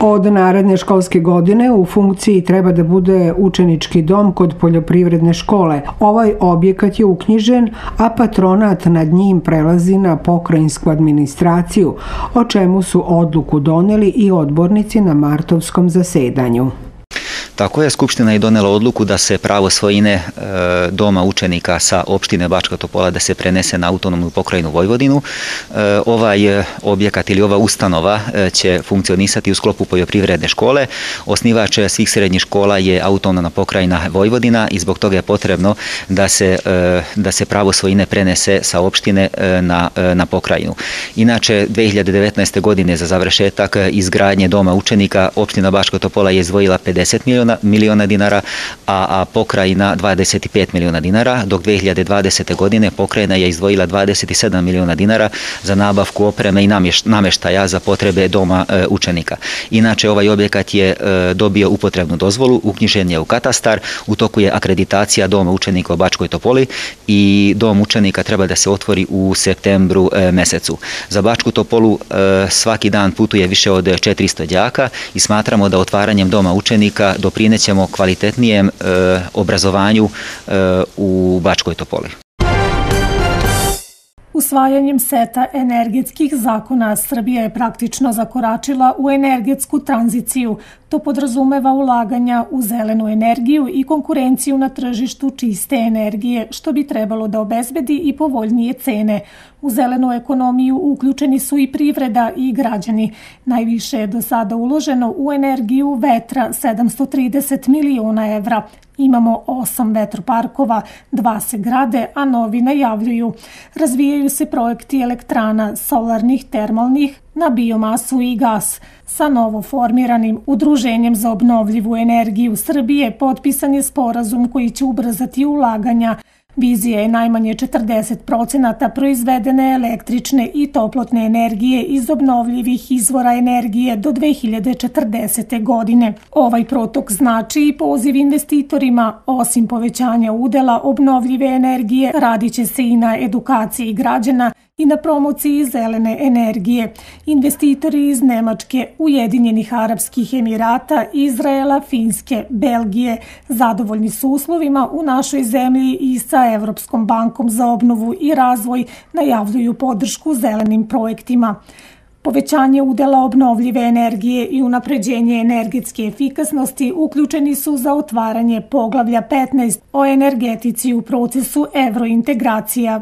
Od naredne školske godine u funkciji treba da bude učenički dom kod poljoprivredne škole. Ovaj objekat je uknjižen, a patronat nad njim prelazi na pokrajinsku administraciju, o čemu su odluku doneli i odbornici na martovskom zasedanju. Tako je, Skupština je donela odluku da se pravo svojine doma učenika sa opštine Bačka Topola da se prenese na autonomnu pokrajinu Vojvodinu. Ovaj objekat ili ova ustanova će funkcionisati u sklopu poljoprivredne škole. Osnivač svih srednjih škola je autonomna pokrajina Vojvodina i zbog toga je potrebno da se pravo svojine prenese sa opštine na pokrajinu. Inače, 2019. godine za završetak izgradnje doma učenika opština Bačka Topola je izdvojila 50 miliona dinara, a pokrajina 25 miliona dinara, dok 2020. godine pokrajina je izdvojila 27 miliona dinara za nabavku opreme i nameštaja za potrebe doma učenika. Inače, ovaj objekat je dobio upotrebnu dozvolu, uknjižen je u katastar, u toku je akreditacija doma učenika u Bačkoj Topoli i dom učenika treba da se otvori u septembru mesecu. Za Bačku Topolu svaki dan putuje više od 400 đaka i smatramo da otvaranjem doma učenika doprinećemo kvalitetnijem obrazovanju u Bačkoj Topoli. Usvajanjem seta energetskih zakona Srbija je praktično zakoračila u energetsku tranziciju. To podrazumeva ulaganja u zelenu energiju i konkurenciju na tržištu čiste energije, što bi trebalo da obezbedi i povoljnije cene. U zelenu ekonomiju uključeni su i privreda i građani. Najviše je do sada uloženo u energiju vetra, 730 miliona evra. Imamo 8 vetroparkova, 2 se grade, a novi najavljuju. Razvijaju se projekti elektrana, solarnih, termalnih, na biomasu i gas. Sa novoformiranim Udruženjem za obnovljivu energiju Srbije potpisan je sporazum koji će ubrzati ulaganja. Vizija je najmanje 40% proizvedene električne i toplotne energije iz obnovljivih izvora energije do 2040. godine. Ovaj protok znači i poziv investitorima. Osim povećanja udela obnovljive energije, radit će se i na edukaciji građana i na promociji zelene energije. Investitori iz Nemačke, Ujedinjenih Arapskih Emirata, Izraela, Finske, Belgije zadovoljni su uslovima u našoj zemlji i sa Evropskom bankom za obnovu i razvoj najavljuju podršku zelenim projektima. Povećanje udela obnovljive energije i unapređenje energetske efikasnosti uključeni su za otvaranje poglavlja 15 o energetici u procesu evrointegracija.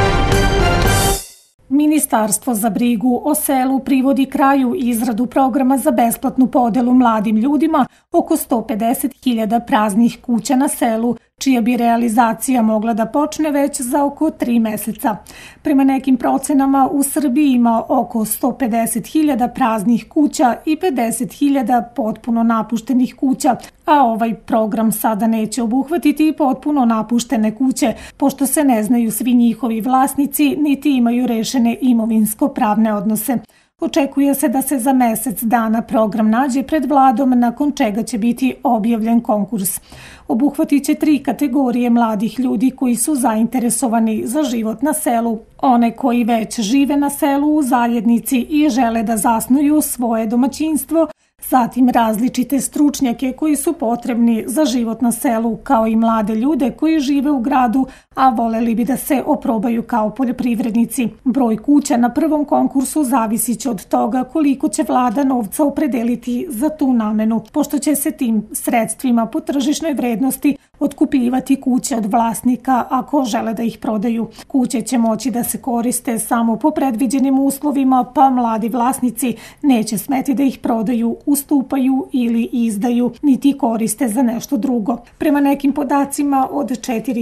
Ministarstvo za brigu o selu privodi kraju izradu programa za besplatnu podelu mladim ljudima oko 150.000 praznih kuća na selu, čija bi realizacija mogla da počne već za oko 3 meseca. Prema nekim procenama u Srbiji ima oko 150.000 praznih kuća i 50.000 potpuno napuštenih kuća, a ovaj program sada neće obuhvatiti potpuno napuštene kuće, pošto se ne znaju svi njihovi vlasnici niti imaju rešene imovinsko-pravne odnose. Očekuje se da se za mesec dana program nađe pred vladom, nakon čega će biti objavljen konkurs. Obuhvatit će 3 kategorije mladih ljudi koji su zainteresovani za život na selu. One koji već žive na selu u zajednici i žele da zasnuju svoje domaćinstvo, zatim različite stručnjake koji su potrebni za život na selu, kao i mlade ljude koji žive u gradu, a voleli bi da se oprobaju kao poljoprivrednici. Broj kuća na prvom konkursu zavisit će od toga koliko će vlada novca opredeliti za tu namenu, pošto će se tim sredstvima po tržišnoj vrednosti otkupljivati kuće od vlasnika ako žele da ih prodaju. Kuće će moći da se koriste samo po predviđenim uslovima, pa mladi vlasnici neće smeti da ih prodaju, ustupaju ili izdaju, niti koriste za nešto drugo. Prema nekim podacima, od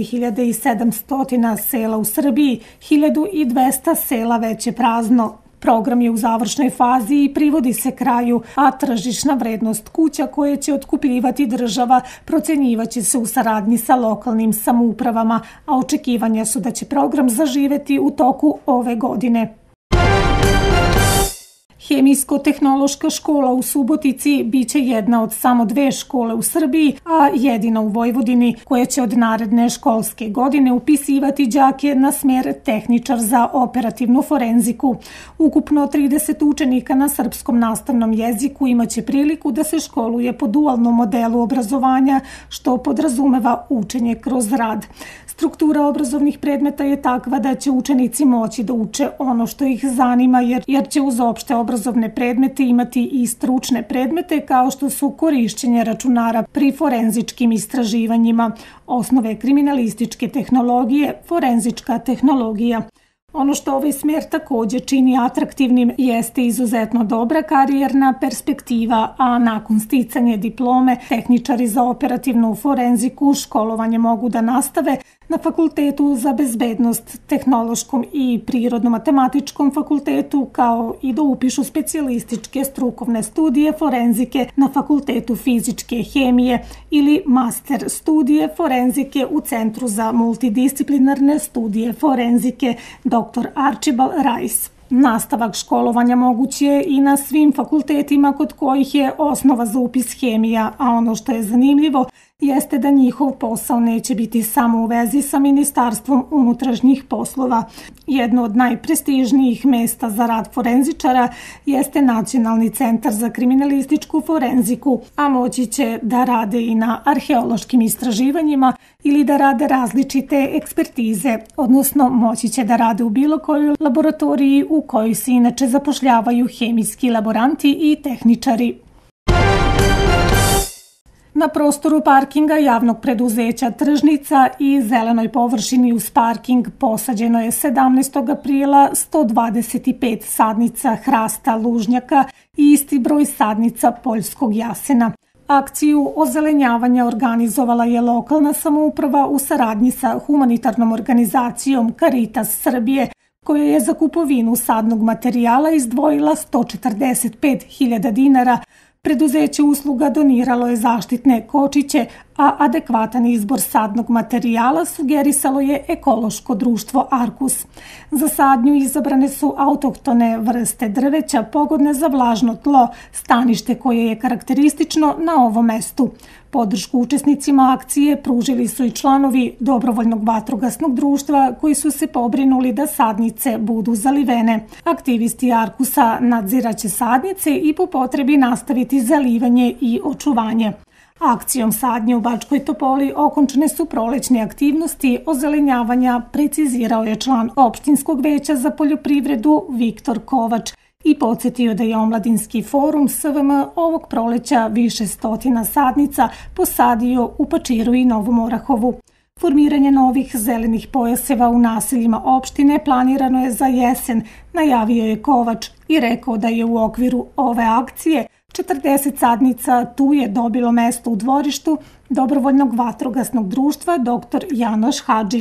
4700 sela u Srbiji, 1200 sela već je prazno. Program je u završnoj fazi i privodi se kraju, a tržišna vrednost kuća koje će otkupljivati država procenjivaće se u saradnji sa lokalnim samoupravama, a očekivanja su da će program zaživeti u toku ove godine. Hemijsko-tehnološka škola u Subotici biće jedna od samo 2 škole u Srbiji, a jedina u Vojvodini koja će od naredne školske godine upisivati đake na smer tehničar za operativnu forenziku. Ukupno 30 učenika na srpskom nastavnom jeziku imaće priliku da se školuje po dualnom modelu obrazovanja, što podrazumeva učenje kroz rad. Struktura obrazovnih predmeta je takva da će učenici moći da uče ono što ih zanima, jer će uz opšte obrazovne predmete imati i stručne predmete kao što su korišćenje računara pri forenzičkim istraživanjima, osnove kriminalističke tehnologije, forenzička tehnologija. Ono što ovaj smer takođe čini atraktivnim jeste izuzetno dobra karijerna perspektiva, a nakon sticanja diplome tehničari za operativnu forenziku školovanje mogu da nastave na Fakultetu za bezbednost, Tehnološkom i Prirodno-matematičkom fakultetu, kao i da upišu specijalističke strukovne studije forenzike na Fakultetu fizičke hemije ili master studije forenzike u Centru za multidisciplinarne studije forenzike Dr. Archibald Rice. Nastavak školovanja moguće je i na svim fakultetima kod kojih je osnova za upis hemija, a ono što je zanimljivo jeste da njihov posao neće biti samo u vezi sa Ministarstvom unutrašnjih poslova. Jedno od najprestižnijih mesta za rad forenzičara jeste Nacionalni centar za kriminalističku forenziku, a moći će da rade i na arheološkim istraživanjima ili da rade različite ekspertize, odnosno moći će da rade u bilo kojoj laboratoriji u kojoj se inače zapošljavaju hemijski laboranti i tehničari. Na prostoru parkinga javnog preduzeća Tržnica i zelenoj površini uz parking posađeno je 17. aprila 125 sadnica hrasta lužnjaka i isti broj sadnica poljskog jasena. Akciju ozelenjavanja organizovala je lokalna samouprava u saradnji sa humanitarnom organizacijom Caritas Srbije, koja je za kupovinu sadnog materijala izdvojila 145.000 dinara. Preduzeće usluga doniralo je zaštitne kočiće, a adekvatan izbor sadnog materijala sugerisalo je ekološko društvo Arkus. Za sadnju izabrane su autohtone vrste drveća pogodne za vlažno tlo, stanište koje je karakteristično na ovom mestu. Podršku učesnicima akcije pružili su i članovi Dobrovoljnog vatrogasnog društva koji su se pobrinuli da sadnice budu zalivene. Aktivisti Arkusa nadziraće sadnice i po potrebi nastaviti zalivanje i očuvanje. Akcijom sadnje u Bačkoj Topoli okončane su prolećne aktivnosti ozelenjavanja, precizirao je član opštinskog veća za poljoprivredu Viktor Kovač i podsjetio da je Omladinski forum SVM ovog proleća više stotina sadnica posadio u Pačiru i Novom Orahovu. Formiranje novih zelenih pojaseva u naseljima opštine planirano je za jesen, najavio je Kovač i rekao da je u okviru ove akcije 40 sadnica tu je dobilo mesto u dvorištu Dobrovoljnog vatrogasnog društva dr. Janoš Hadži.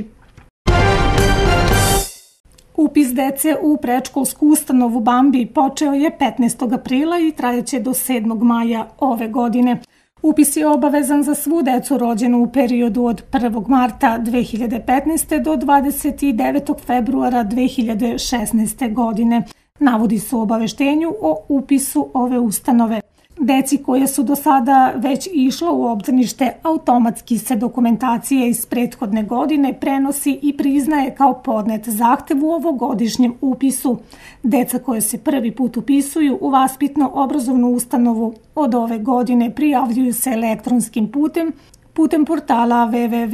Upis dece u predškolsku ustanovu Bambi počeo je 15. aprila i trajeće do 7. maja ove godine. Upis je obavezan za svu decu rođenu u periodu od 1. marta 2015. do 29. februara 2016. godine. Navodi se u obaveštenju o upisu ove ustanove. Deci koje su do sada već išla u obdanište, automatski se dokumentacija iz prethodne godine prenosi i priznaje kao podnet zahtev u ovogodišnjem upisu. Deca koje se prvi put upisuju u vaspitno-obrazovnu ustanovu od ove godine prijavljuju se elektronskim putem portala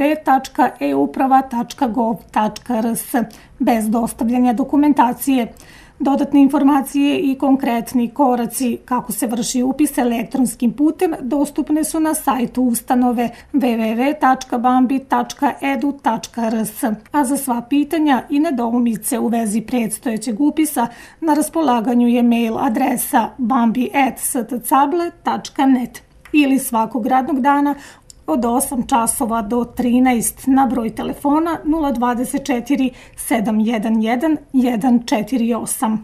www.euprava.gov.rs bez dostavljanja dokumentacije. Dodatne informacije i konkretni koraci kako se vrši upis elektronskim putem dostupne su na sajtu ustanove www.bambi.edu.rs, a za sva pitanja i nedoumice u vezi predstojećeg upisa na raspolaganju je mail adresa bambi@stcable.net ili svakog radnog dana od 8 časova do 13 na broj telefona 024 711 148.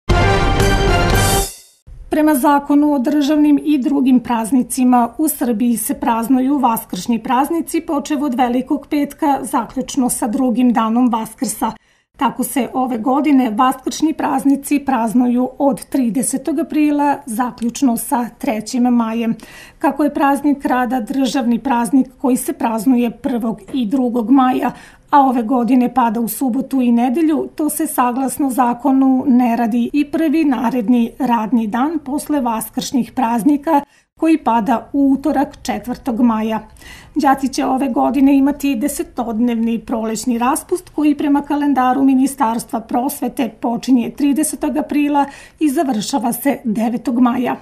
Prema zakonu o državnim i drugim praznicima u Srbiji se praznuju vaskršnji praznici počev od Velikog petka zaključno sa drugim danom Vaskrsa. Tako se ove godine vaskršnji praznici praznuju od 30. aprila zaključno sa 3. majem. Kako je praznik rada državni praznik koji se praznuje 1. i 2. maja, a ove godine pada u subotu i nedelju, to se saglasno zakonu ne radi i prvi naredni radni dan posle vaskršnjih praznika koji pada u utorak 4. maja. Đaci će ove godine imati 10-dnevni prolećni raspust koji prema kalendaru Ministarstva prosvete počinje 30. aprila i završava se 9. maja.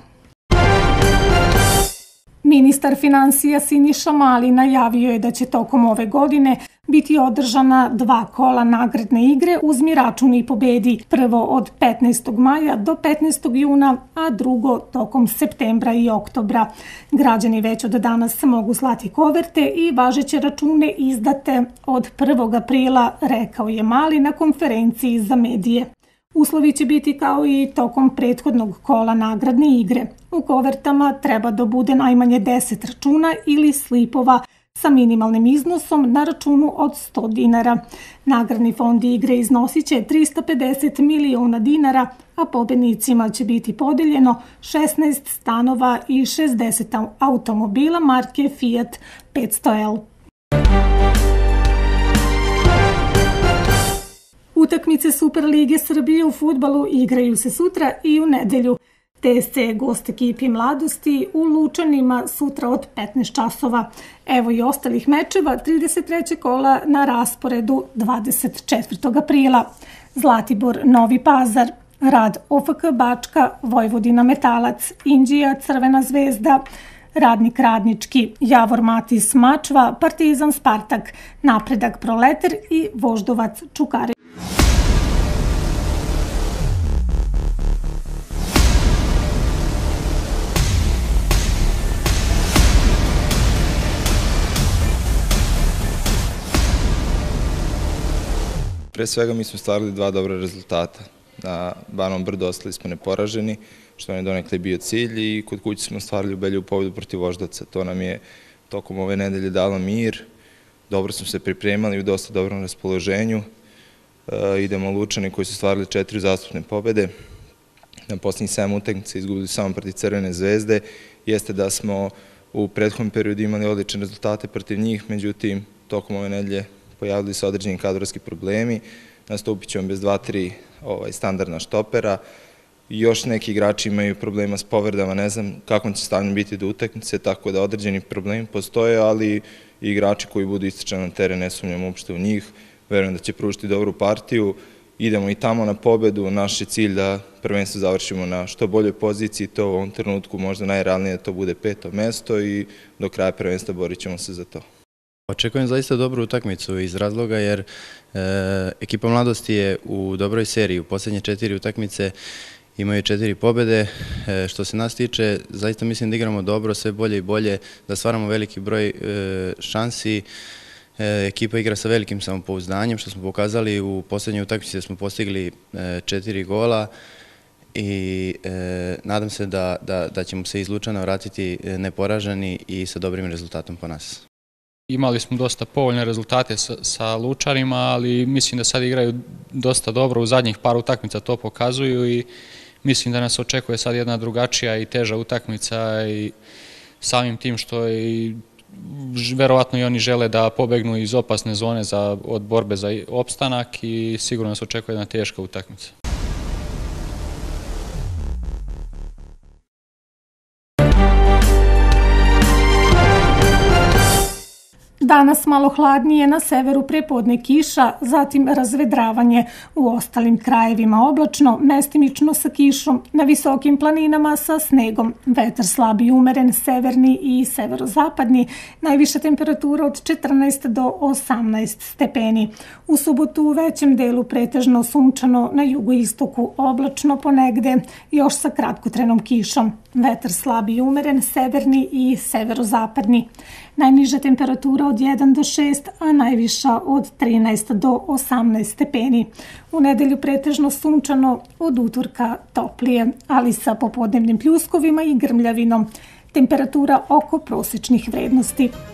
Ministar finansija Siniša Mali najavio je da će tokom ove godine biti održana 2 kola nagradne igre Uzmi račun i pobedi, prvo od 15. maja do 15. juna, a drugo tokom septembra i oktobra. Građani već od danas mogu slati koverte i važeće račune izdate od 1. aprila, rekao je Mali na konferenciji za medije. Uslovi će biti kao i tokom prethodnog kola nagradne igre. U kovertama treba da bude najmanje 10 računa ili slipova sa minimalnim iznosom na računu od 100 dinara. Nagradni fond igre iznosit će 350 miliona dinara, a pobednicima će biti podeljeno 16 stanova i 60 automobila marke Fiat 500L. Utakmice Superlige Srbije u fudbalu igraju se sutra i u nedelju. TSC je gost ekipi Mladosti u Lučanima sutra od 15 časova. Evo i ostalih mečeva 33. kola na rasporedu 24. aprila. Zlatibor Novi Pazar, Rad OFK Bačka, Vojvodina Metalac, Inđija Crvena zvezda, Radnik Radnički, Javor Matis Mačva, Partizan Spartak, Napredak Proleter i Voždovac Čukari. Pre svega mi smo stvarili 2 dobra rezultata. Na Banovom Brdu ostali smo neporaženi, što nam je donekle bio cilj, i kod kuće smo stvarili ubedljivu pobedu protiv Voždovca. To nam je tokom ove nedelje dalo mir, dobro smo se pripremali u dosta dobrom raspoloženju. Idemo Lučani koji su stvarili 4 uzastopne pobede. Na poslednjih 7 utakmica izgubili samo protiv Crvene zvezde. Jeste da smo u prethodnom periodu imali odlične rezultate protiv njih, međutim, tokom ove nedelje pojavili se određeni kadrovski problemi, nastupit ćemo bez 2-3 standardna štopera. Još neki igrači imaju problema s povredama, ne znam kakvom će stanju biti do utakmice, tako da određeni problemi postoje, ali i igrači koji budu ističani na teren, ne sumnjam uopšte u njih, verujem da će pružiti dobru partiju. Idemo i tamo na pobedu, naš je cilj da prvenstvo završimo na što boljoj poziciji, to u ovom trenutku možda najrealnije da to bude 5. mesto i do kraja prvenstva borit ćemo se za to. Očekujem zaista dobru utakmicu iz razloga jer ekipa Mladosti je u dobroj seriji. U poslednje 4 utakmice imaju 4 pobede. Što se nas tiče, zaista mislim da igramo dobro, sve bolje i bolje, da stvaramo veliki broj šansi. Ekipa igra sa velikim samopouzdanjem, što smo pokazali u poslednjoj utakmici da smo postigli 4 gola i nadam se da ćemo se iz Lučana vratiti neporaženi i sa dobrim rezultatom po nas. Imali smo dosta povoljne rezultate sa Lučanima, ali mislim da sad igraju dosta dobro, u zadnjih par utakmica to pokazuju i mislim da nas očekuje sad jedna drugačija i teža utakmica i samim tim što i verovatno i oni žele da pobegnu iz opasne zone od borbe za opstanak i sigurno nas očekuje jedna teška utakmica. Danas malo hladnije, na severu prepodne kiša, zatim razvedravanje, u ostalim krajevima oblačno, mestimično sa kišom, na visokim planinama sa snegom, vetar slab i umeren, severni i severozapadni, najviša temperatura od 14 do 18 stepeni. U subotu u većem delu pretežno sunčano, na jugoistoku oblačno ponegde, još sa kratkotrenom kišom, vetar slab i umeren, severni i severozapadni. Najniža temperatura od 1 do 6, a najviša od 13 do 18 stepeni. U nedelju pretežno sunčano, od utorka toplije, ali sa popodnevnim pljuskovima i grmljavinom. Temperatura oko prosečnih vrednosti.